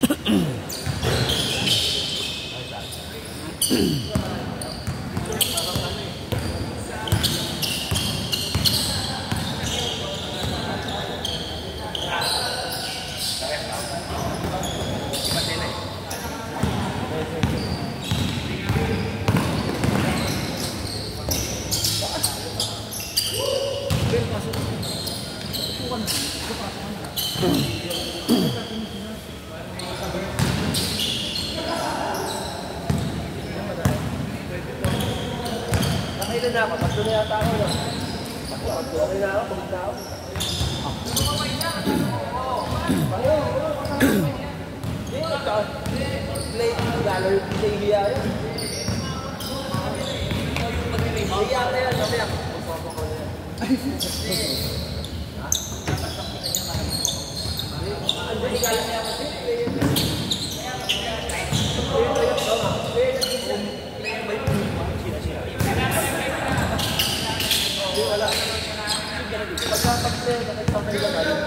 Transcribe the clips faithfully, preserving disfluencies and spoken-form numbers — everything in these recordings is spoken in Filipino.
Nakailan na ako, tatlo na yata ako na. Ako, okay na ako, kumita ako. Play, lalo yung play hiya yun. Hiya na yan, sabi ako. Andun ikala niya ako. Wala. Pagka-pag-play, nakipag-play ka tayo.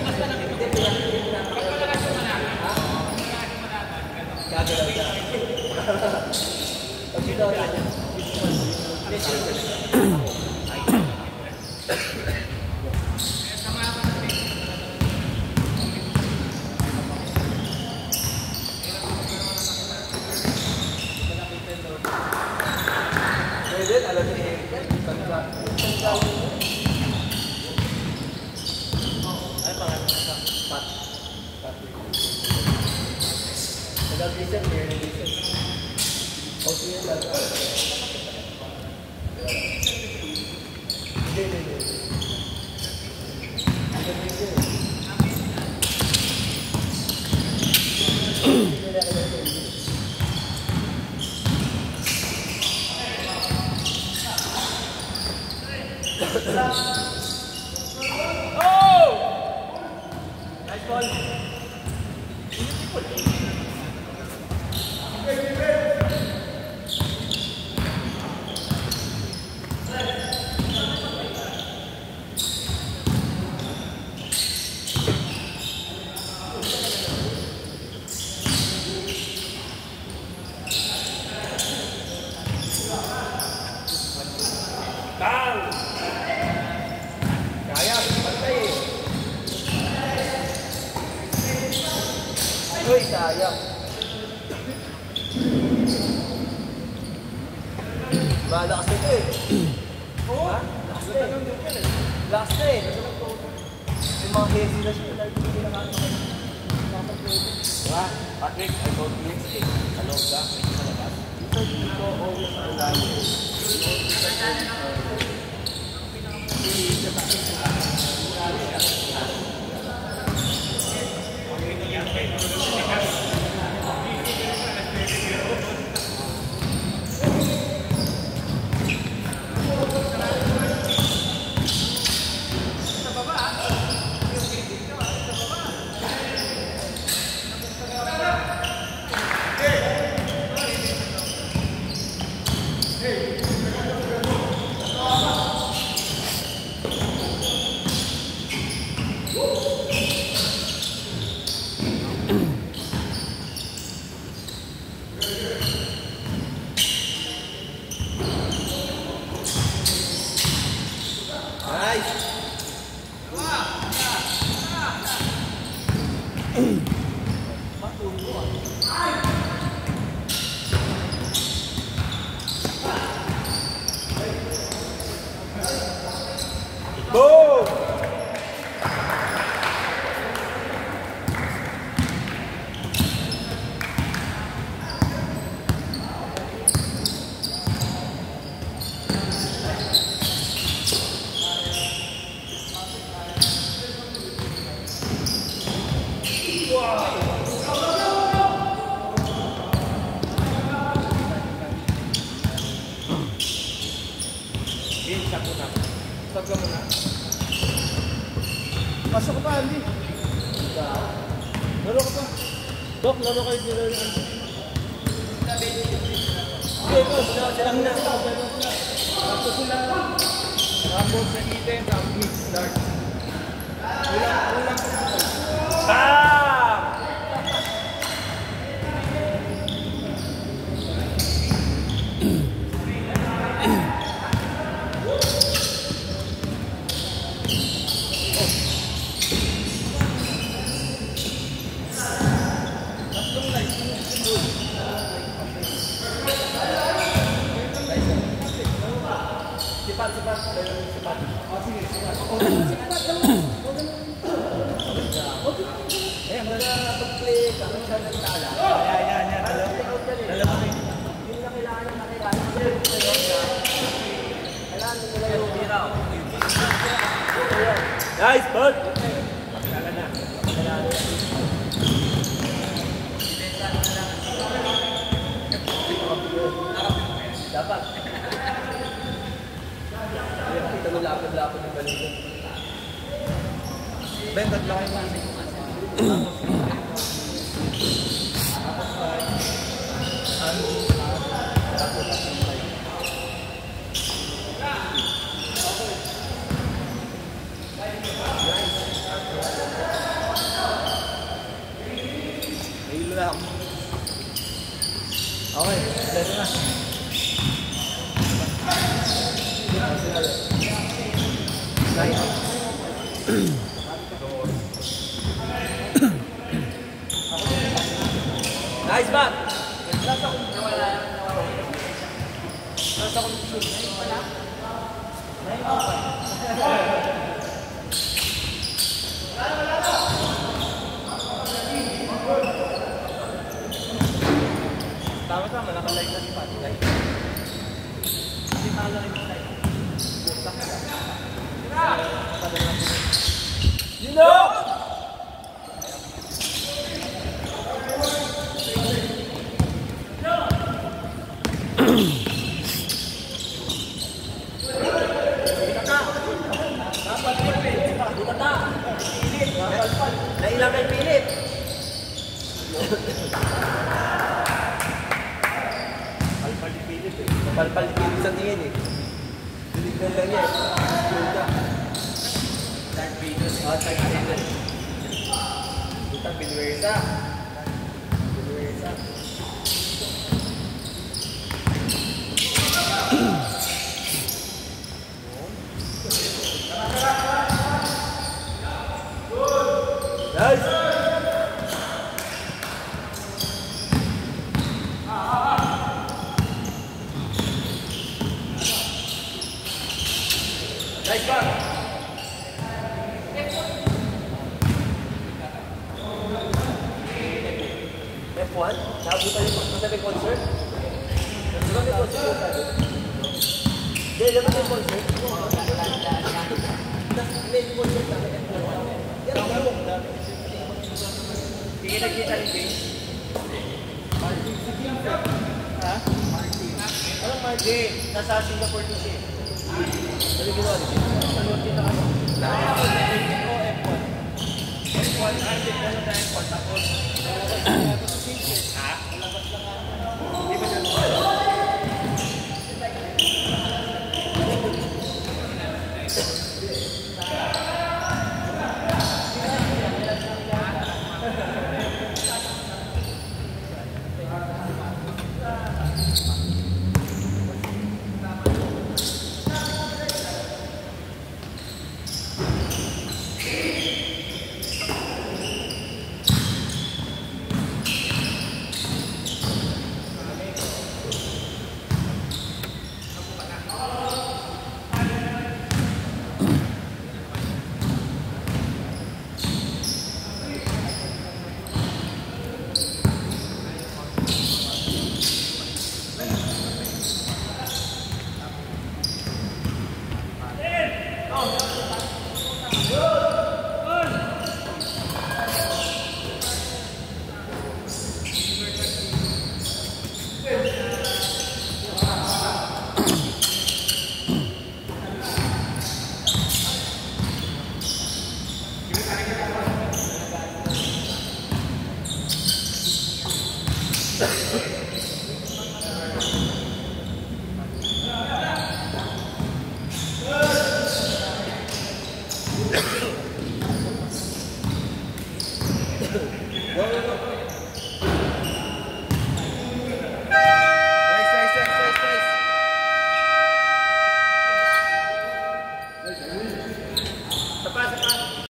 Gagalaw ka. Pag sino ka niya. Pwede, alam niya eh. Pagka. Ay, pangalan ka. Pat. Pat. Nag-visit, may nag-visit. O siya lang. Hindi, hindi, hindi. Nag-visit. Oh! Nice ball. Bang! Kaya, pantay eh. Uy, sayang. Malakas ito eh. Oo? Lakas na eh. Lakas na eh. May mga heavy na siya. Dahil hindi na kano kayo. Diba? Patrick, I go to next day. Hello ka? May sa labas. Dito, dito, always ang dami. Boom! Pasok ka pa, Andy. Laro ka pa. Dok, laro kayo nila yung Andy. Okay, ito. Silang na. Tapos sila. Tapos sa Eden, tapos mix start. Ulang, ulang. Bam! Eh, mag-play ka. Yan, yan, yan. Dalawa. Dalawa. Hindi na kailangan na nakilala. Kailangan nila yung biraw. Nice, bud! Kailangan na. Kailangan na. Dapat. Kita mo lapad-lapad ng balikan. Ben, tatlo kayo namin. Nahilo na ako. Okay, dito na. Nice back! Nasa ko nawala nawala. Nasa ko shoot wala. Tama tama naka-live na si Patty guys. Hindi talo rin sa live. You know! Nailang kay Philip. Palpal ni Philip eh. Palpal ni Philip sa tingin eh. Tinignan lang niya eh. Dark Vader. Oh, Dark Vader. Ito, Binuesa. Binuesa. Nice! Nice back! F one? Nakabutan yung masabi concert? Nasabi concert? Hindi, naman yung concert. May concert namin F one. Yan ang gawin. Hindi nagkita rin James? Martin. Ha? Martin. Anong Martin? Nasa Singapore to siya. Ano ginawa rin? Ano kita ka? Nakakapag-F one. F one, Martin. Ano na F one? Tapos, ha? Labas lang nga. Hindi ba siya? Thank you.